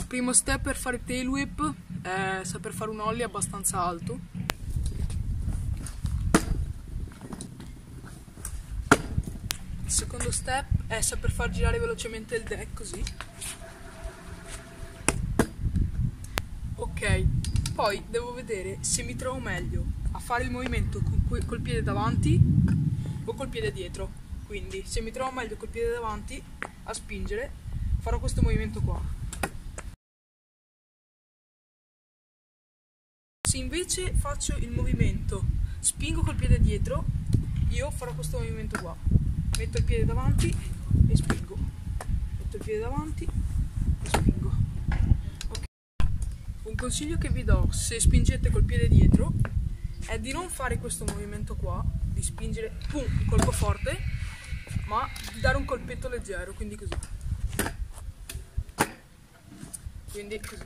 Primo step per fare tail whip è saper fare un ollie abbastanza alto. Il secondo step è saper far girare velocemente il deck così. Ok, poi devo vedere se mi trovo meglio a fare il movimento col piede davanti o col piede dietro. Quindi se mi trovo meglio col piede davanti a spingere, farò questo movimento qua. Se invece faccio il movimento spingo col piede dietro, io farò questo movimento qua. Metto il piede davanti e spingo. Metto il piede davanti e spingo. Okay. Un consiglio che vi do se spingete col piede dietro è di non fare questo movimento qua, di spingere pum, un colpo forte, ma di dare un colpetto leggero, quindi così. Quindi così.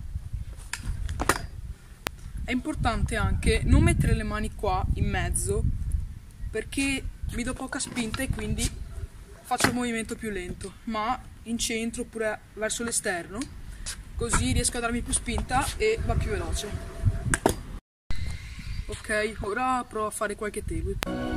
È importante anche non mettere le mani qua in mezzo, perché mi do poca spinta e quindi faccio il movimento più lento, ma in centro oppure verso l'esterno, così riesco a darmi più spinta e va più veloce. Ok, ora provo a fare qualche tail whip.